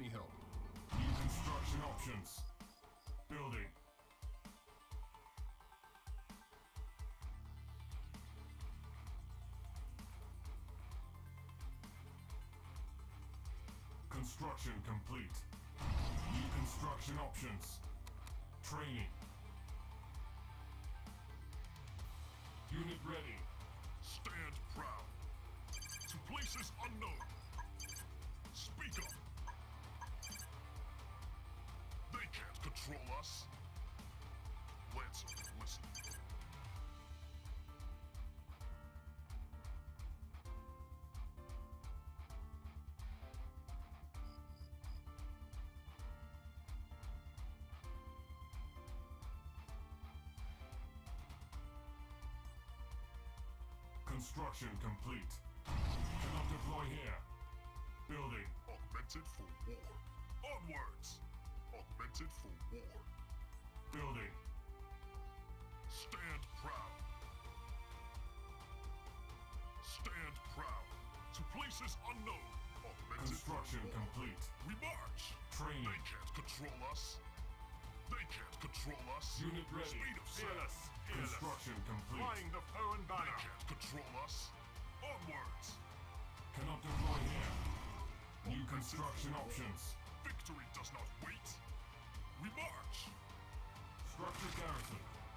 me help. New construction options. Building. Construction complete. New construction options. Training. Unit ready. Stand proud. To places unknown. Speak up. They can't control us. Lancer, listen. Construction complete. Cannot deploy here. Building. Augmented for war. Onwards. Augmented for war. Building. Stand proud. Stand proud. To places unknown. Augmented Construction for war. complete. We march. Training. They can't control us. They can't control us. Unit ready. Speed of sound. Fearless, fearless. Construction complete. Flying the Foehn They banner. can't control us. Onwards. Cannot deploy here. New Augmented construction for war. options. Victory does not wait. We march. Structure garrison.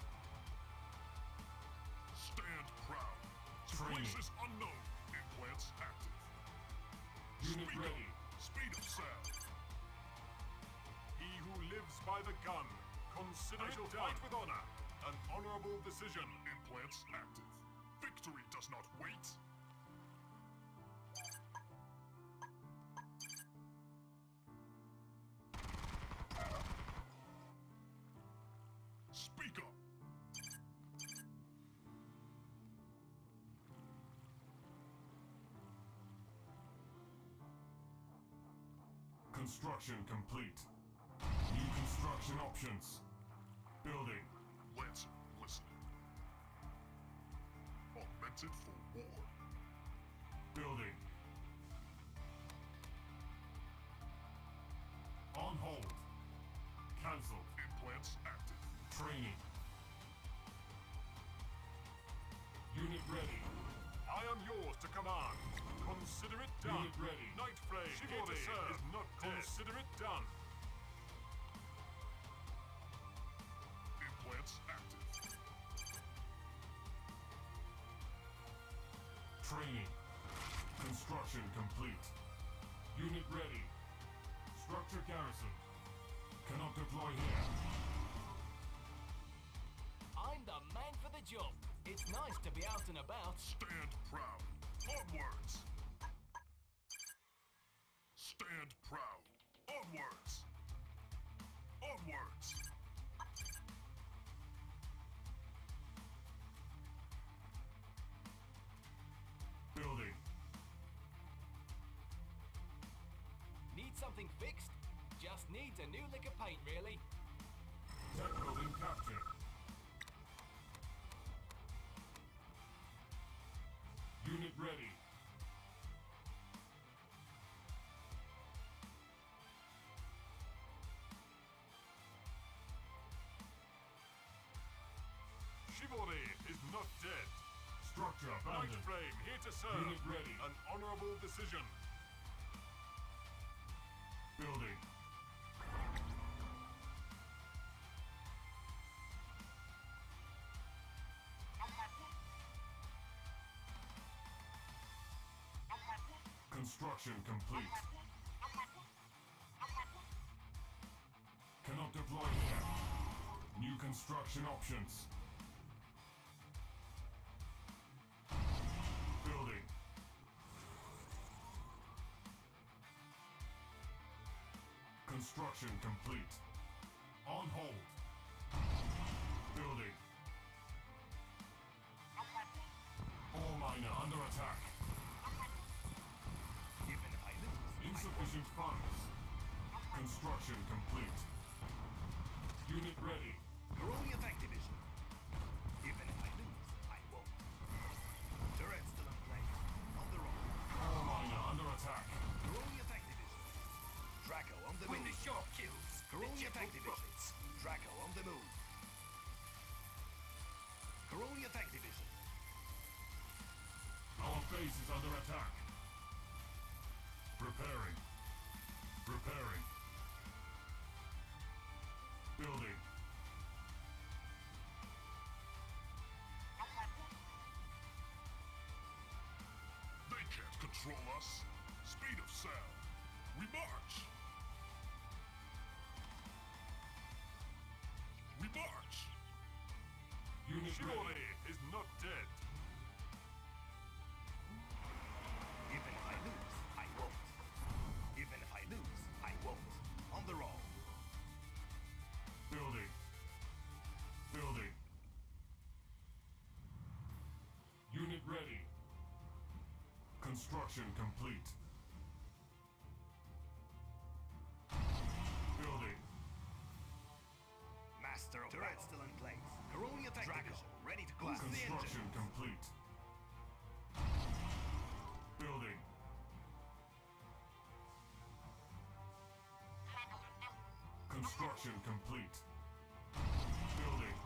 Stand proud. To Training. places unknown. Implants active. Unit Speed ready. up. Speed of sound. He who lives by the gun, consider I it shall done fight with honor. An honorable decision. Implants active. Victory does not wait. Speak up. Construction complete. New construction options. Building. Lancer, listen. Augmented for war. Building. On hold. Cancelled. Implants active. Training. Unit ready. I am yours to command. Consider it done. Unit ready. Night Flame, Chivalry here to serve. is not dead. Consider it done. Implants active. Training. Construction complete. Unit ready. Structure garrison. Cannot deploy here. I'm the man for the job. It's nice to be out and about. Stand proud. Onwards. Stand proud. Onwards. Onwards. Building. Need something fixed? Just needs a new lick of paint, really. Tech building captured. Unit ready. Chivalry is not dead. Structure Night abandoned. Flame, here to serve. Unit ready. An honorable decision. Building. Construction complete. Cannot deploy here. New construction options. Building. Construction complete. On hold. Building. Ore miner under attack. Given Highlands, Insufficient funds. Construction complete. Unit ready. Growing attack division. Given Highlands, I won't. Turret still in place. On the road. Ore miner under attack. Growing attack division. Draco attack division. Draco on the move. Coroni attack division. Our base is under attack. Preparing. Preparing. Building. They can't control us. Speed of sound. We march. We march. Unit Shiori ready. is not dead. Even if I lose, I won't. Even if I lose, I won't. On the roll. Building. Building. Unit ready. Construction complete. Building. Master of turret still in place. Coroni attack division. Ready to class the Construction engine. complete. Building. Construction complete. Building.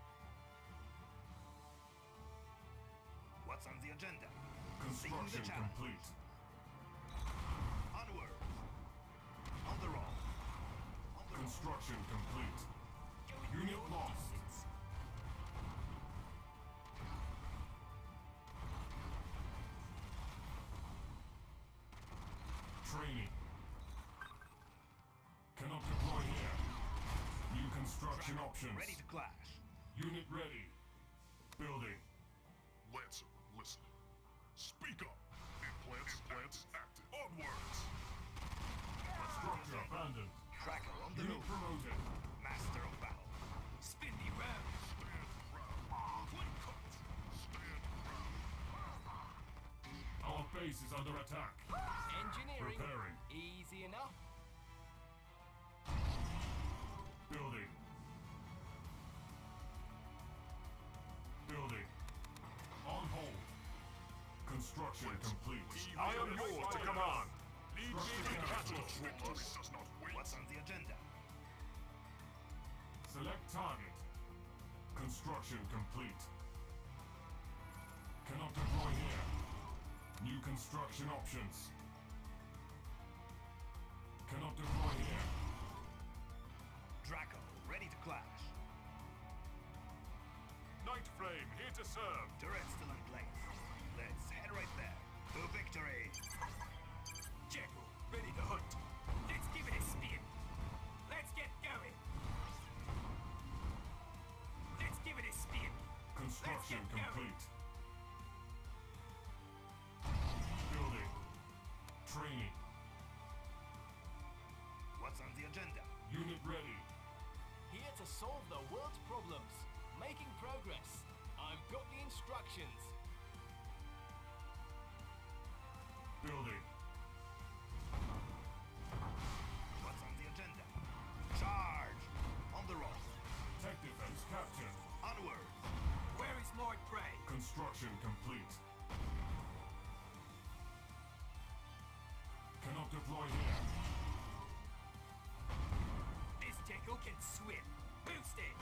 What's on the agenda? Seeing Construction the challenge. complete. Onward. On the roll. On the roll. Construction complete. Unit lost. Training. Cannot deploy here. New construction options. Ready to clash. Unit ready. Building. Lancer, listen. Speak up. Implants active. Onwards. Structure abandoned. Tracker on the Unit move. promoted. Master of battle. Spin me round. Stand proud. Clean cut. Stand proud. Our base is under attack. Engineering. Preparing. Easy enough. Building. Building. On hold. Construction complete. I am yours to command. Lead me to battle. Victory does not wait. What's on the agenda? Select target. Construction complete. Cannot deploy here. New construction options. Cannot deploy here. Draco, ready to clash. Night Flame, here to serve. Turret still in place. Let's head right there. To victory. Jekyll, ready to hunt. Let's give it a spin. Let's get going. Let's give it a spin. Construction Let's get going. complete. Building. Training. What's on the agenda? Unit ready. Here to solve the world's problems. Making progress. I've got the instructions. Building. What's on the agenda? Charge! On the roll. Tech defense captured. Onward. Where is my prey? Construction complete. Cannot deploy here. This Jekyll can swim. Boost it.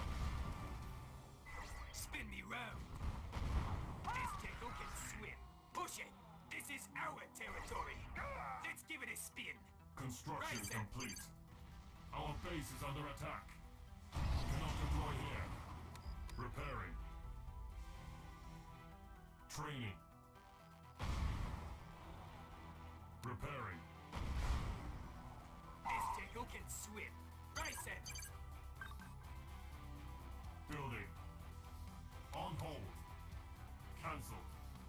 Spin me round. This Jekyll can swim. Push it. This is our territory. Let's give it a spin. Construction Right, sir. complete. Our base is under attack. Cannot deploy here. Repairing. Training. Repairing. This Jekyll can swim. Racing. Building. On hold. Cancelled.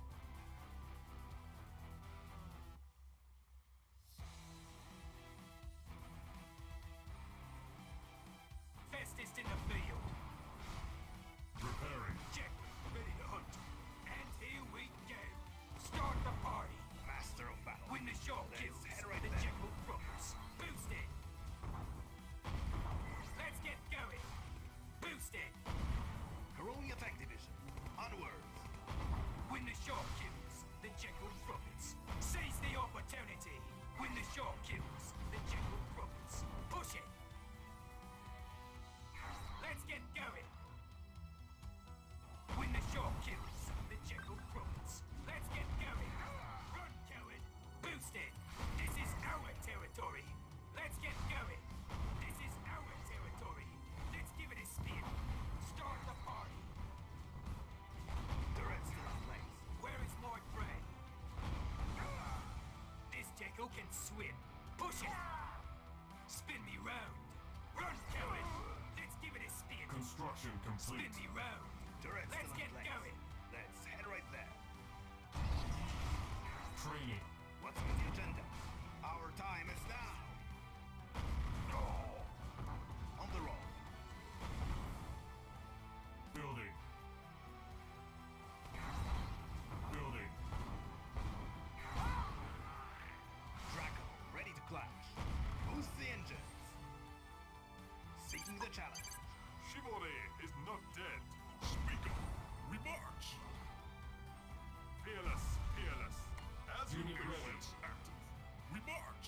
Fastest in the field. Repairing. Jekyll, ready to hunt. And here we go. Start the party. Master of battle. When the shark Let's kills, head right the there. Jekyll crumbs. Boost it. Testicle can swim. Push it! Spin me round! Run, coward! Let's give it a spin! Construction complete. Spin me round! Turret's Let's still in get place. going! Let's head right there. Training. What's on the agenda? Our time is now. On the roll. Building. Building. Draco, ready to clash. Boost the engines. Seeking the challenge. Chivalry is not dead. Speak up. We march. Fearless, fearless. As you Unit wish. ready. Defense active. We march.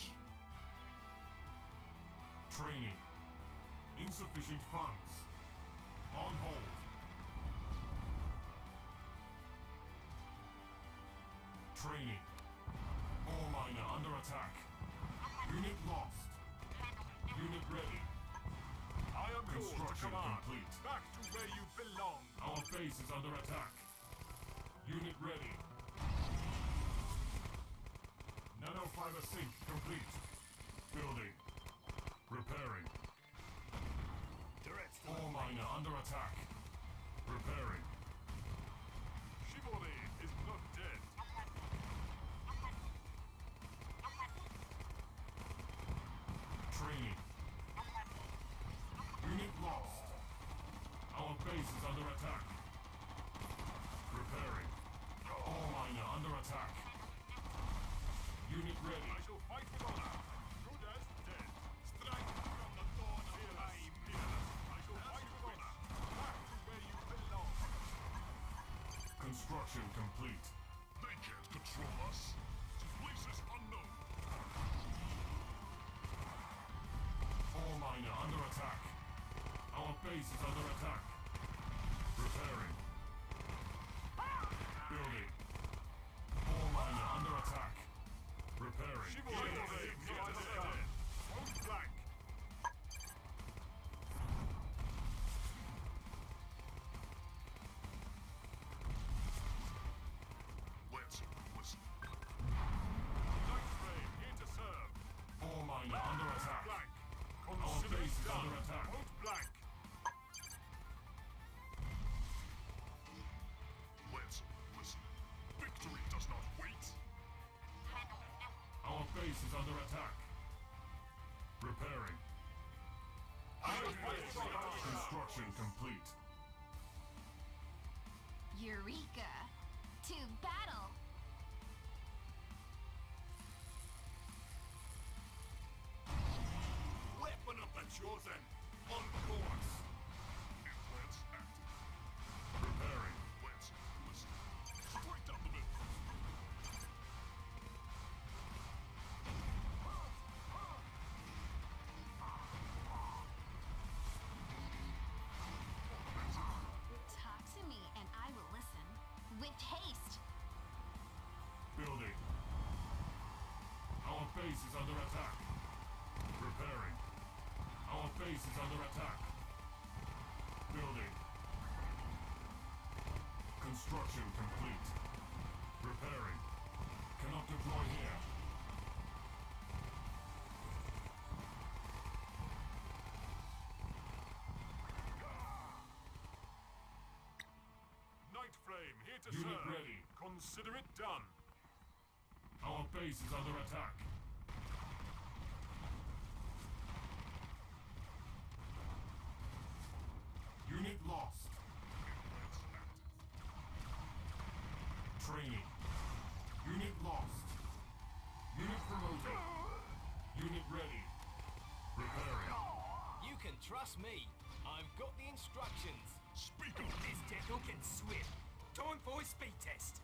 Training. Insufficient funds. On hold. Training. Ore miner under attack. Unit lost. Unit ready. I am yours to Construction command. complete. Back to where you belong. Our base is under attack. Unit ready. Nanofiber sink complete. Building. Repairing. Turret's still Ore in place. miner under attack. Repairing. Chivalry is not dead. Training. Unit lost. Our base is under attack. Repairing. Ore miner under attack. Unit ready. I shall fight with honor. Good as dead. Strike from the dawn of time. Fearless. I shall fight with honor. Back to where you belong. Construction complete. They can't control us. To places unknown. Ore miner under attack. Our base is under attack. Repairing. Building. Ore miner under attack. Repairing. Chivalry is not dead. Point blank. Let's listen. Night frame here to serve. Ore miner under attack. Blank. Our Consider base it is done. under attack. Point blank. Let's listen. Victory does not wait. Our base is under attack. Repairing. Construction complete. Eureka! To battle! Weapon of the chosen. On course. Implants active. Repairing. Let's listen. Straight down the middle. Talk to me and I will listen. With haste! Building. Our base is under attack. Repairing. Our base is under attack. Building. Construction complete. Repairing. Cannot deploy here. Night frame here to Unit serve. ready. Consider it done. Our base is under attack. Unit lost. Implants active. Training. Unit lost. Unit promoted. Unit ready. Repairing. You can trust me. I've got the instructions. Speak up. This Testicle can swim. Time for a speed test.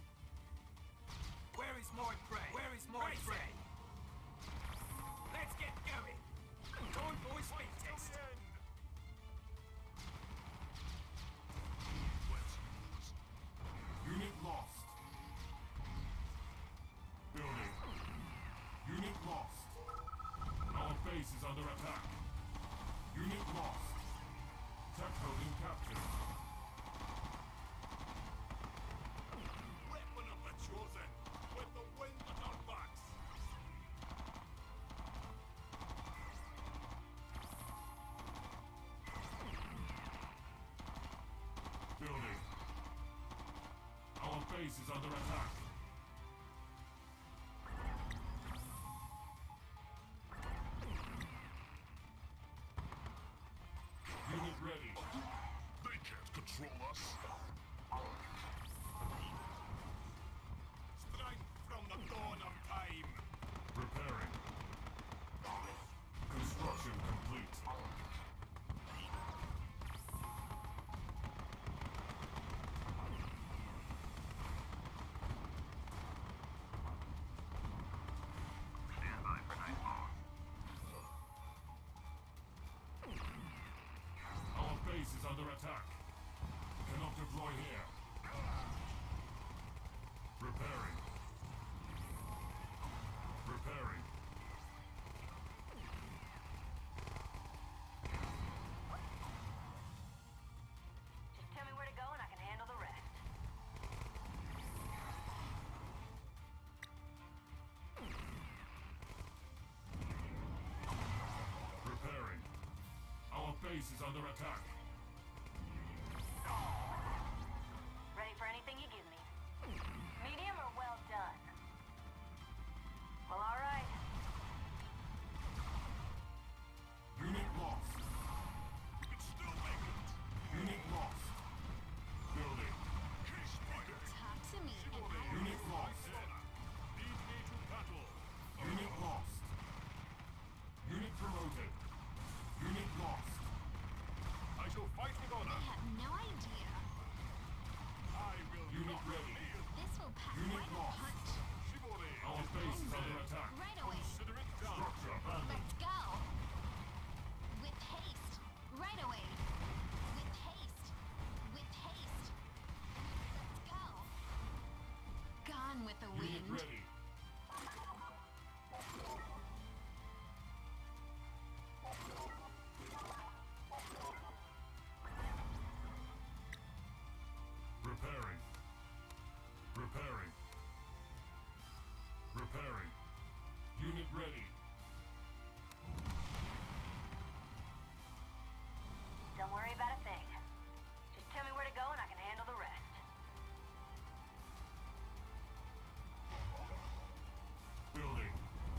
Where is my prey? Where is my prey? Let's get going. Time for a speed test. Let's listen. Unit lost. Building. Unit lost. Our base is under attack. Unit lost. Tech building captured. Weapon of the chosen. With the wind at our backs. base is under attack. Unit ready. They can't control us. Strike from the dawn of time. Preparing. Construction complete. Stand by for nightfall. Our base is under attack. Cannot deploy here. Preparing. Preparing. Just tell me where to go and I can handle the rest. Preparing. Our base is under attack. Ready for anything you give me. Medium or well done? Well, all right. Unit lost. We can still make it. Unit lost. Building. Case fighter. Talk to me and I will Unit lost. Lead me to battle. Unit lost. Unit promoted. Unit lost. I shall fight with honor. I have no idea. I will Unit not ready. kneel. This will pass Unit like a lost. punch. Chivalry. Our base is under attack. Right away. Consider it done. Structure abandoned. Let's go. With haste. Right away. With haste. With haste. Let's go. Gone with the Unit wind. ready. Preparing. Preparing. Preparing. Unit ready. Don't worry about a thing. Just tell me where to go and I can handle the rest. Building.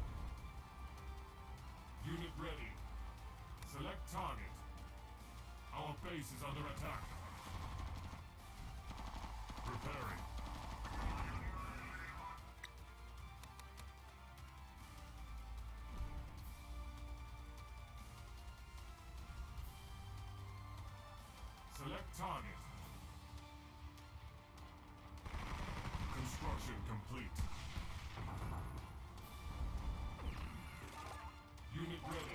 Unit ready. Select target. Our base is under attack. Preparing. Select target. Construction complete. Unit ready.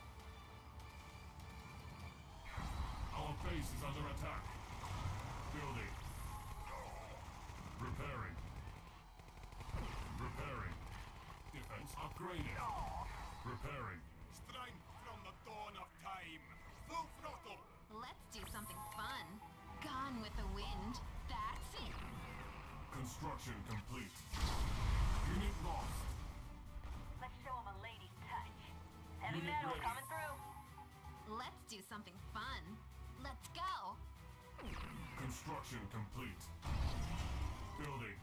Our base is under attack. Building. Repairing. Repairing. Defense upgraded. Repairing. Strike from the dawn of time. Full throttle. Let's do something fun. Gone with the wind. That's it. Construction complete. Unit lost. Let's show him a lady's touch. Heavy Unit metal ready. coming through. Let's do something fun. Let's go. Construction complete. Building.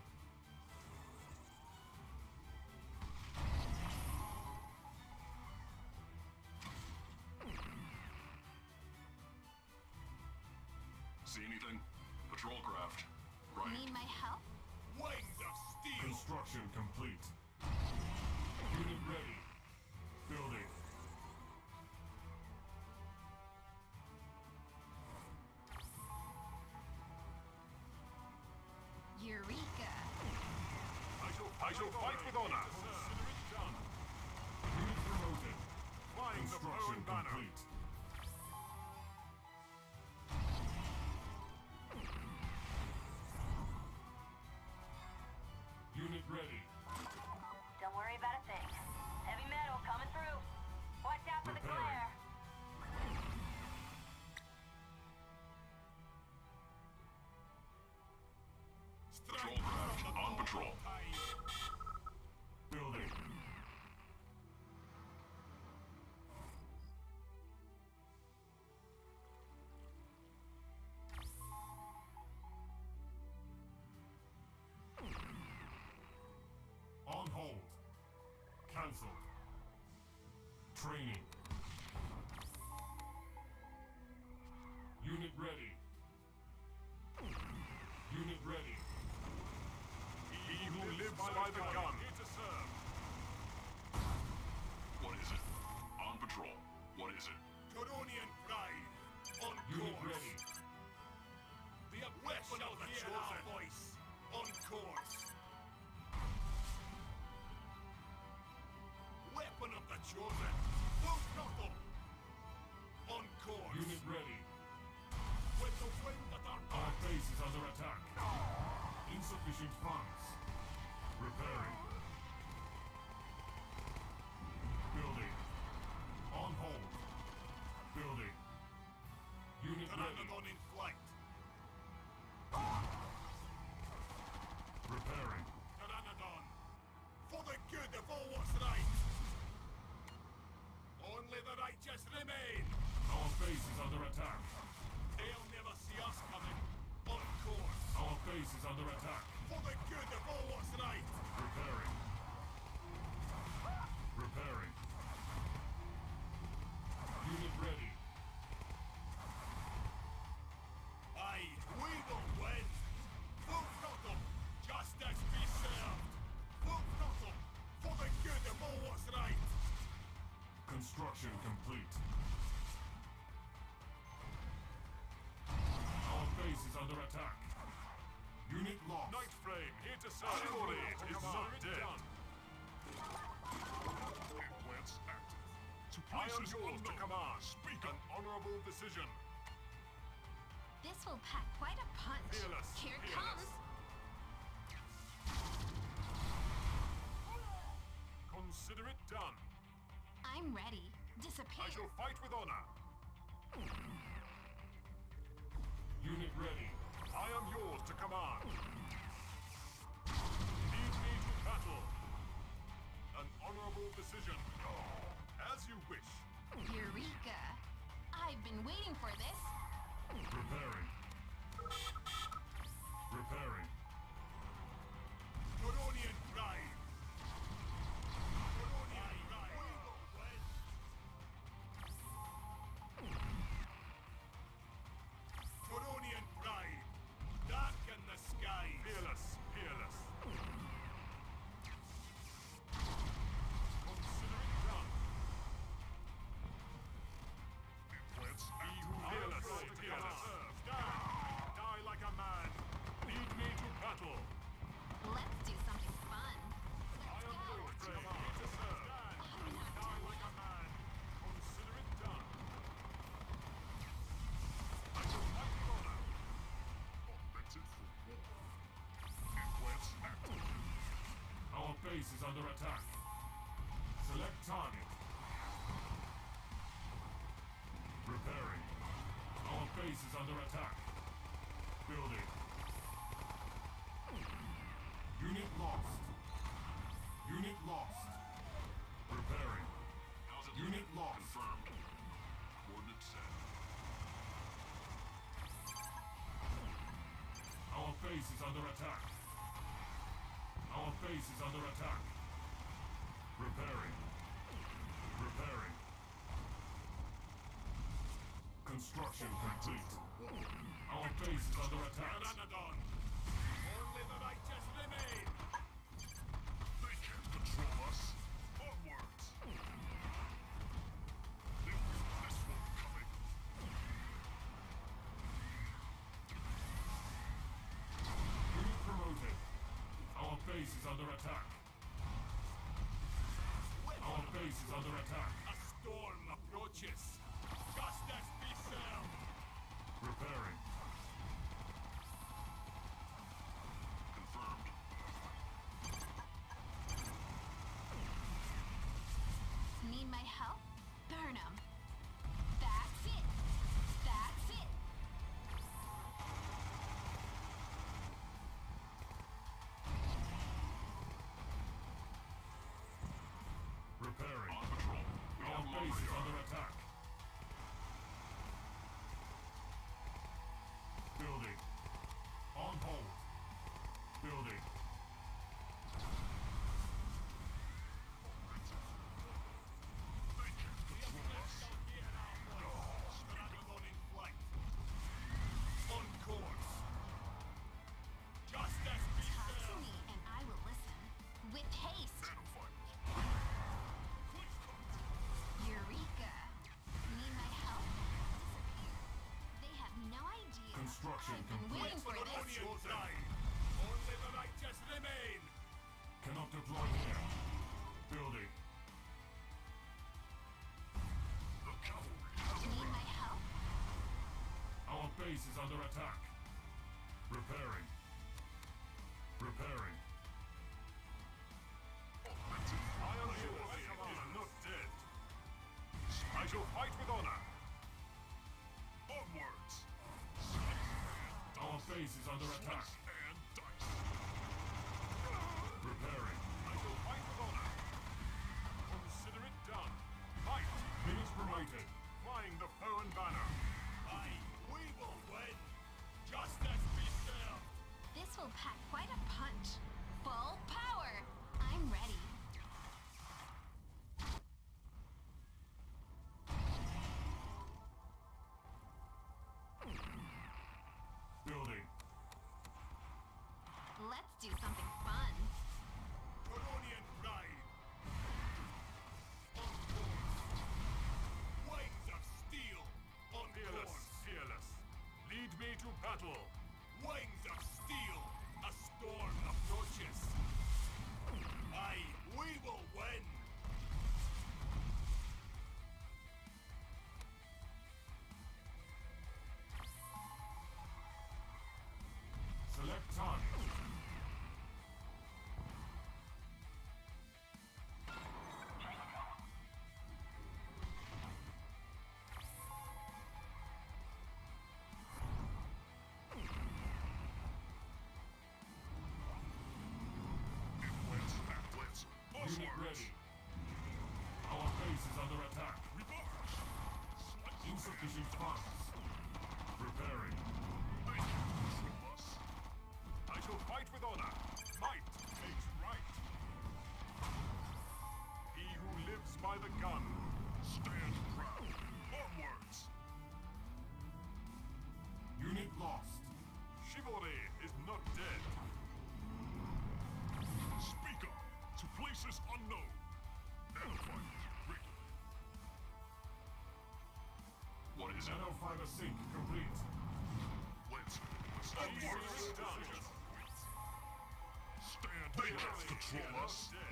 See anything? Patrol craft. Right. Need my help? Wings of steel. Construction complete. Unit ready. Building. Eureka. I shall fight with honor. Consider it done. Unit promoted. Flying the Construction Foehn banner. complete. Unit ready. Don't worry about a thing. Heavy metal coming through. Watch out for the Preparing. glare. Patrol craft on patrol. Building. Training. Unit ready. Unit ready. He who lives by the gun. Here to serve. What is it? On patrol. What is it? Coronian pride. On Unit course. ready. The oppression of the chosen. Voice. On course. Weapon of the chosen. Full throttle. On course. Unit ready. With the wind at our Our back. base is under attack. Insufficient funds. Repairing. Building. On hold. Building. Unit ready. Pteranodon in flight. Repairing. Pteranodon. For the good of all what's right. Only the righteous remain. Our base is under attack. They'll never see us coming. On course. Our base is under attack. For the good of all what's right. Repairing. Repairing. Unit ready. Aye, we will win. Full throttle. Justice be served. Full throttle. For the good of all what's right. Construction complete. Our base is under attack. Unit lost. Night Flame, here to serve. Surely it is not dead. Implants active. To I am places yours to unknown. command. Speak An up. honorable decision. This will pack quite a punch. Fearless, Here it fearless. comes. Consider it done. I'm ready. Disappear. I shall fight with honor. Unit ready. I am yours to command. Lead me to battle. An honorable decision. As you wish. Eureka! I've been waiting for this. Repairing. Repairing. Coronian pride. Coronian pride. We will win. Coronian pride. Darken the skies. Fearless, fearless. Consider it done. Implants He active. who fearless, fearless. Die like a man. Lead me to battle. Let's do something fun. I am yours to command. To serve. Die like a man. Consider it done. I shall fight with honor. Augmented for war. Implants active. Our base is under attack. Select target. Repairing. Our base is under attack. Building. Unit lost. Unit lost. Repairing. How's it Unit looking? lost. Confirmed. Coordinates set. Our base is under attack. Our base is under attack. Repairing. Repairing. Construction complete. Our base is under attack. Pteranodon. Only the righteous remain. They can't control us. Onwards. This one coming. Unit promoted. Our base is under attack. Our base is under attack. A storm approaches. Justice be served. Repairing. Confirmed. Need my help? Burn 'em. That's it. That's it. Repairing. On patrol. We Our have base low is radar. under attack. Building. On hold. Building. They can't Construction I've been complete. waiting for this. Only the righteous remain! Cannot deploy here. Building. The cavalry Need my help? Our base is under attack. Repairing. Repairing. I am yours. Is not dead. I shall fight with honor. onwards. Our base is under attack. And dice. Repairing. I shall fight with honor. Consider it done. Fight! Units promoted. Flying the Foehn banner. Aye, we will win! Justice be served! This will pack quite a punch. Full power! I'm ready. Building. Let's do something fun. Coronian pride! On course! Wings of steel! On Fearless, course! fearless. Lead me to battle. Wings of steel! A storm approaches! Aye, we will win! Select target. Blitz and blitz. Unit Onwards. ready. Our base is under attack. We march. Insufficient funds. Repairing. They can't control us. I shall fight with honor. Might makes right. He who lives by the gun. Stand proud. Onwards. Unit lost. Chivalry is not dead. Speak up to places unknown. Nanofighter ready. What is it? Nanofiber sync complete. Let's Consider onwards. it done. Stand. They can't control Not us. dead.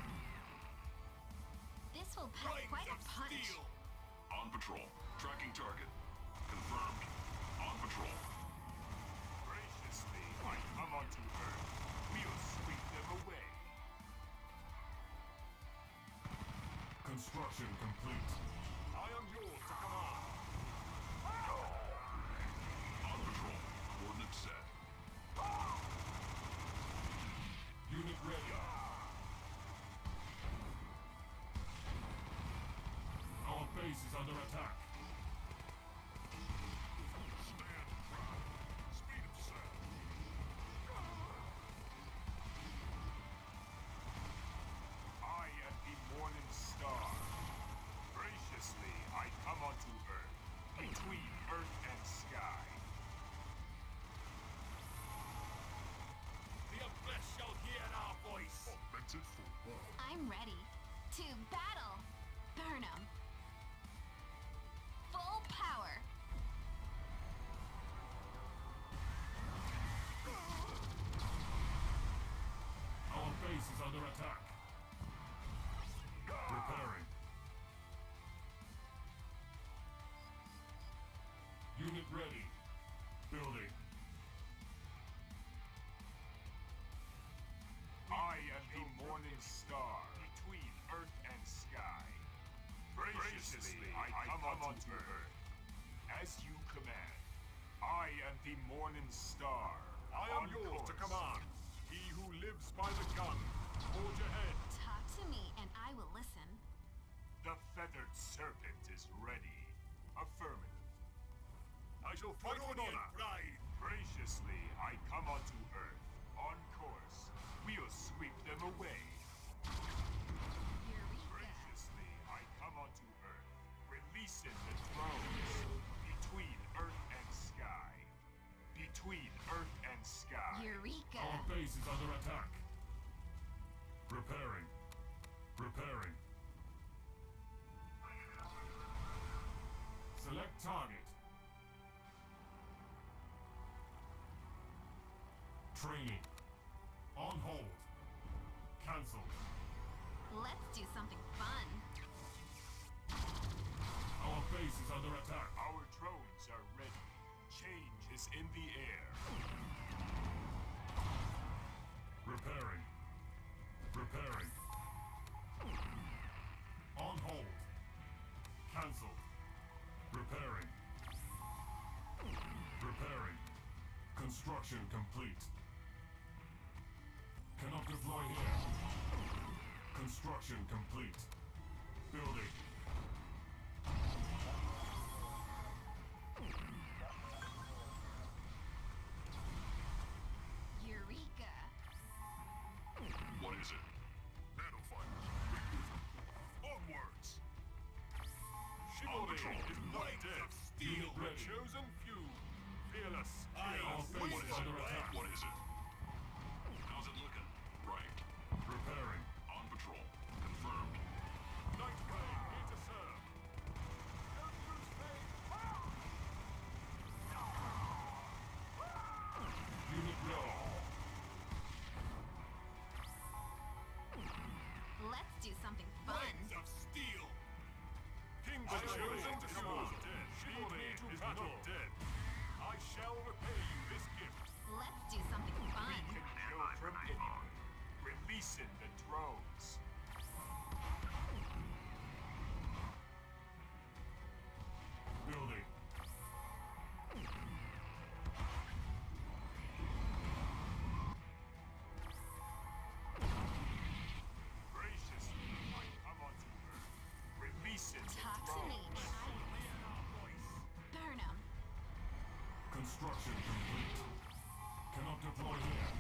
This will pack Wings quite a of punch. steel! On patrol. Tracking target. Confirmed. On patrol. Graciously, I come unto Earth. We'll sweep them away. Construction complete. I am yours to command. On patrol. Coordinates set. Unit ready. Our base is under attack. Stand proud. Speed of sound. I am the morning star. Graciously, I come unto Earth, between Earth and sky. The oppressed shall hear our voice! Augmented for war. I'm ready. To battle. Burn 'em. Full power. Our base is under attack. Repairing. Unit ready. Building. I am the morning star, between Earth and sky. Graciously, I come unto Earth, as you command. I am the morning star. I am yours to command. He who lives by the gun, hold your head. Talk to me and I will listen. The feathered serpent is ready. Affirmative. I shall fight with Coronian honor. pride! Graciously, I come unto Earth. On course, we'll sweep them away. Eureka. Graciously, I come unto Earth, releasing the thrones between Earth and sky. Between Earth and sky. Eureka. Our base is under attack. Repairing. Repairing. Select target. Training. On hold. Cancel. Let's do something fun. Our base is under attack. Our drones are ready. Change is in the air. Repairing. Repairing. On hold. Cancel. Repairing. Repairing. Construction complete. Cannot deploy here. Construction complete. Building. Eureka! What is it? Nanofighter. Onwards! Chivalry patrol. is not Wings dead. of steel. The chosen few. Fearless. I Our am base is under Foehn. attack. What is it? How's it looking? Right. Repairing. On patrol. Confirmed. Night Flame, here to serve. Don't lose faith. Unit ready. Let's do something fun. Wings of steel. King The chosen chosen few. few. Dead. Chivalry is not dead. I shall repay you this gift. Let's do something fun. We can kill from anywhere. Releasing the drones. Building. Graciously, I come unto her. Releasing the Talk to me. drones. Burn 'em. Construction complete. Cannot deploy here.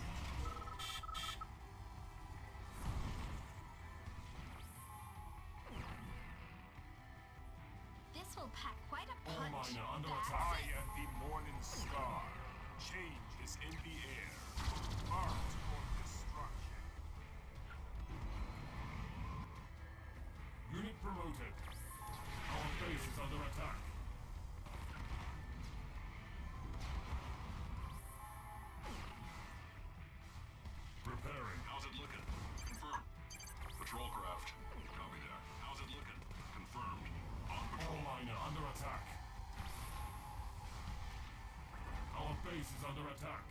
This will pack quite a All punch. miner under That's attack. I am the morning star. Change is in the air. Marked for destruction. Unit promoted. Our base is under attack. Repairing. How's it looking? Confirmed. Patrol craft. Copy that. How's it looking? Confirmed. On All patrol. miner under attack. Our base is under attack.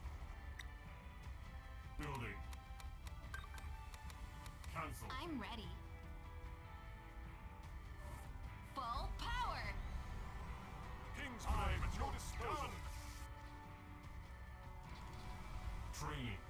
Building. Cancel. I'm ready. Full power. King's Flame at your disposal. Training.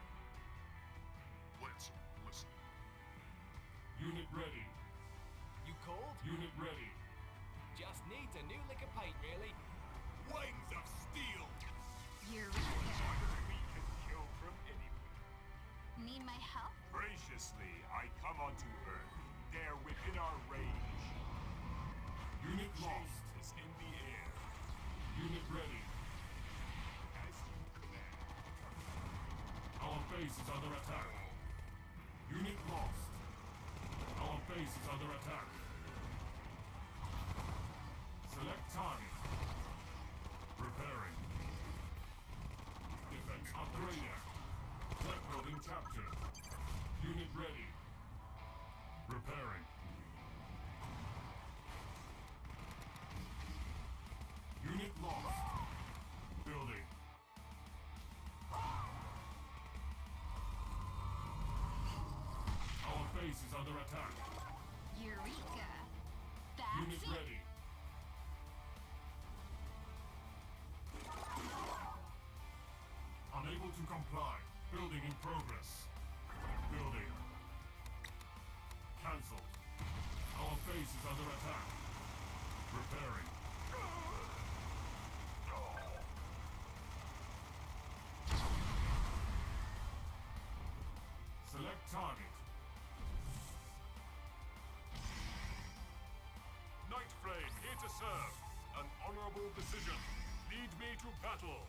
Let's listen. Unit ready. You called? Unit ready. Just needs a new lick of paint, really. Wings of steel. Eureka! We can kill from anywhere. Need my help? Graciously, I come unto Earth. They're within our range. Unit Change lost. is in the air. Unit ready. As you command. Our base is under attack. Unit lost. Our base is under attack. Select target. Repairing. Defense upgraded. Threat building captured. Unit ready. Repairing. Unit lost. Building. Our base is under attack. Eureka! That's Unit it! ready. Unable to comply. Building in progress. Building. Cancelled. Our base is under attack. Repairing. Select target. Night Flame, here to serve. An honorable decision. Lead me to battle.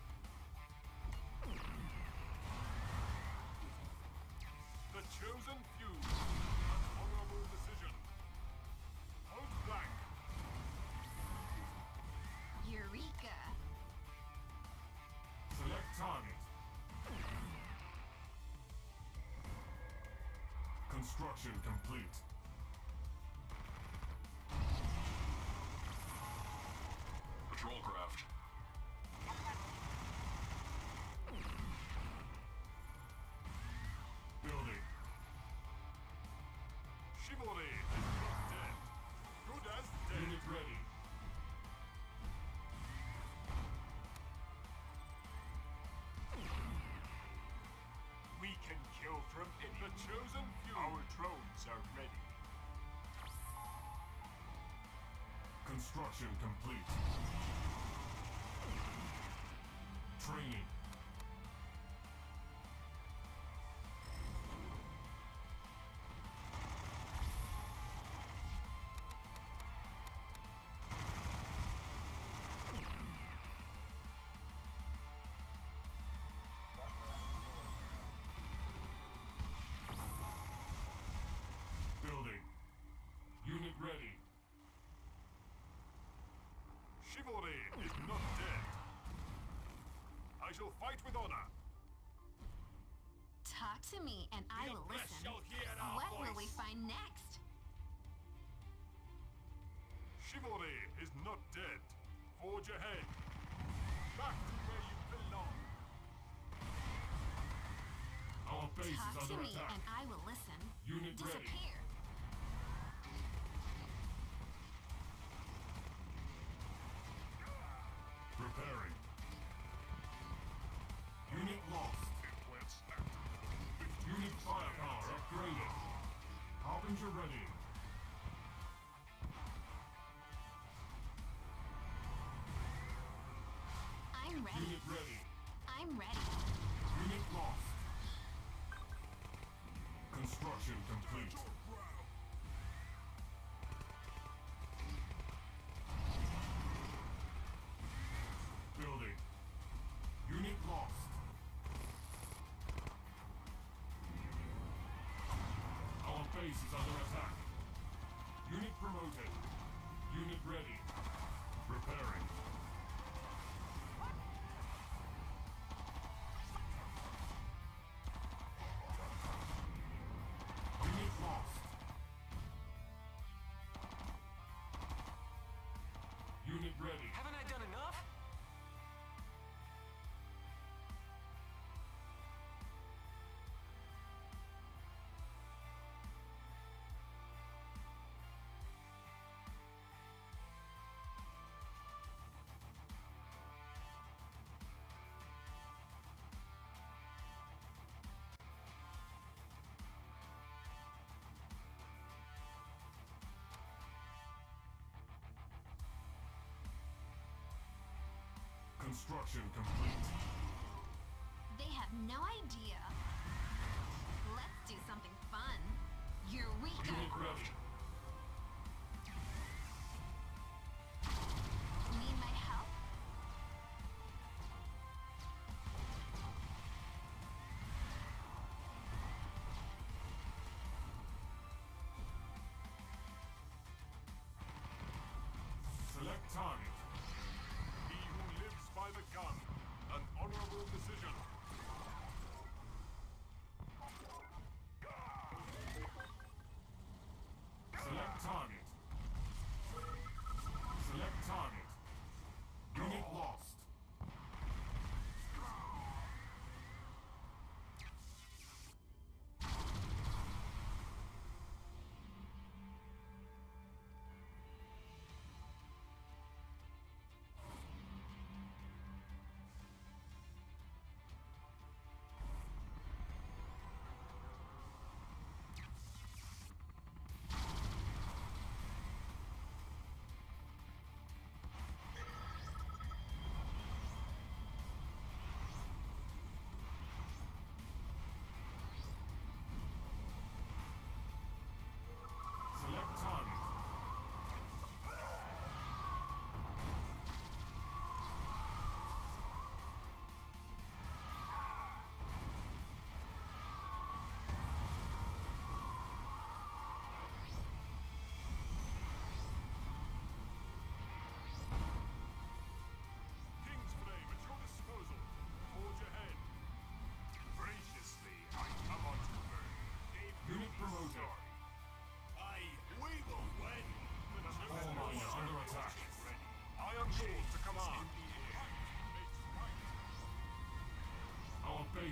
The chosen few. An honorable decision. Point blank. Eureka! Select target. Construction complete. Patrol craft. Building. Chivalry is not dead. Good as dead. Unit ready. We can kill from The anywhere. chosen few. Our drones are ready. Construction complete. Training. Building. Unit ready. Chivalry is not dead. I shall fight with honor. Talk to me and I The will oppressed listen. shall hear our What will voice. we find next? Chivalry is not dead. Forge ahead. Back to where you belong. Our base is Talk to under me attack. and I will listen. Unit ready. Disappear. Preparing. Unit lost. Implants active. Unit firepower upgraded. Harbinger ready. I'm ready. Unit ready. I'm ready. Unit lost. Construction complete. Building. Unit lost. Our base is under attack. Unit promoted. Unit ready. Repairing. Unit lost. Unit ready. Haven't I done enough? Construction complete. They have no idea. Let's do something fun. Eureka! Unit ready. Need my help? Select target. He who lives by the gun. An honorable decision.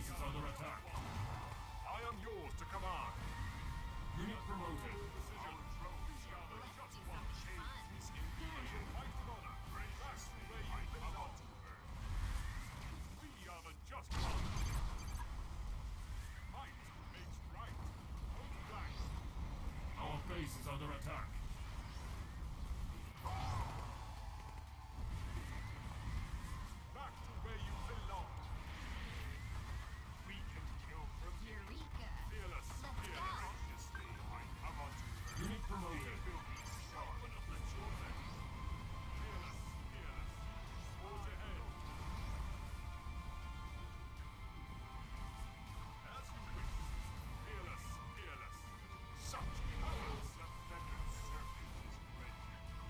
base is under attack. I am yours to command. Unit promoted. Precision. Let's do something fun. Fight with honor. That's where you belong. We are the just ones. Might makes right. Hold back. Our base is under attack. Back to where you belong. We can kill from here. Eureka! Fearless. Let's go. Obviously, I come on to earth. Unit promoted. Will be sharp. Open up the children. Fearless. Forge ahead. As you wish. Fearless. Such power. The feathered serpent is ready.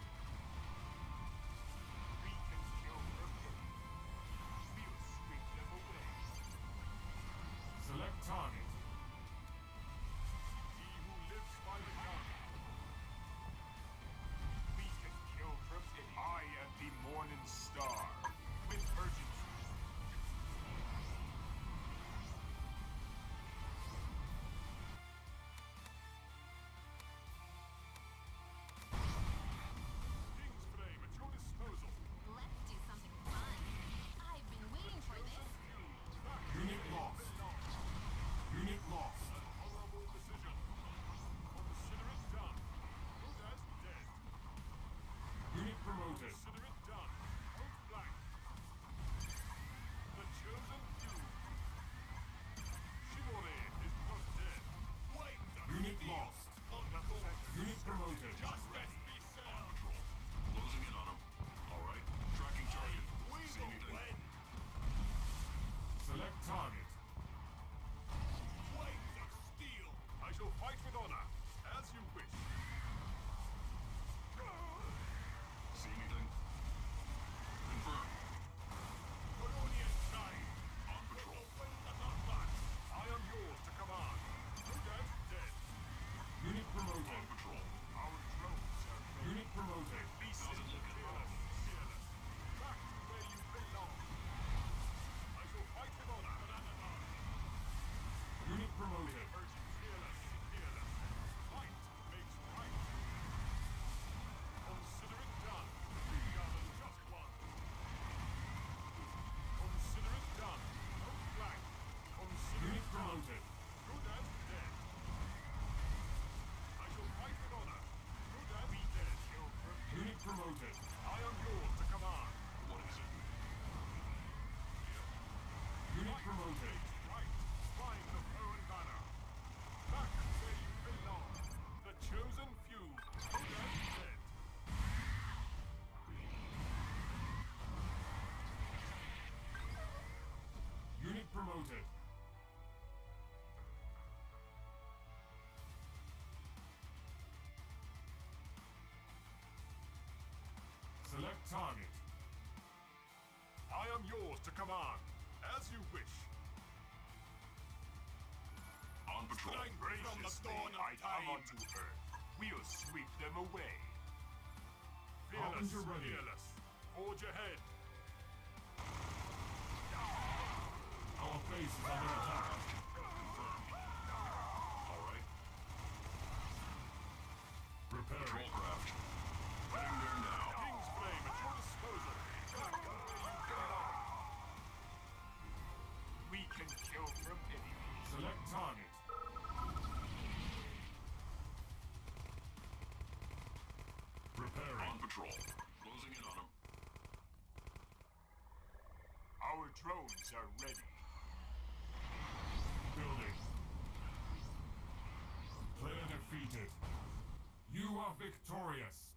We can kill from here. We'll sweep them away. Select target. He who lives by the gun. We can kill from any. I am the morning star. With urgency. King's Flame at your disposal. Let's do something fun. I've been waiting for this. Unit lost. Unit lost. Honorable decision. Consider it done. Good as dead. Unit promoted. Consider it done. Point blank. The chosen few. Chivalry is not dead. Wait the Unit lost. Unit promoted. justice be served. Closing in on him. All right. Tracking target. We See will anything? win. Select target. Wait the steel. I shall fight with honor, as you wish. See anything? Confirm. Colonial side. On patrol. Open the combat. I am yours to command. Good as dead. Unit On promoted. patrol. Our drones are ready. Unit promoted. Be How's it looking? fearless. Back to where you belong. I shall fight with honor. Unit promoted. Urgent, fearless. Fight makes right. Consider it done. We are the just ones. Consider it done. Point blank. Consider Unit it done. promoted. Good as dead. I shall fight with honor. Good as dead. Kill from Unit promoted. I am yours to command. What is it? Unit promoted. Right. Flying the Foehn banner. Back where you belong. The chosen few. Good as dead. Unit promoted. Select target. I am yours to command. As you wish. On patrol. Strength from the dawn of I come time. onto earth. We'll sweep them away. Fearless. Harbinger ready. Fearless. Forge ahead. Our base is under attack. All right. Preparing. Patrol craft. Heading there now. King's Flame at your disposal. Back where you belong. We can kill from anywhere. Select target. Preparing. On patrol. Closing in on him. Our drones are ready. Building. Player defeated. You are victorious.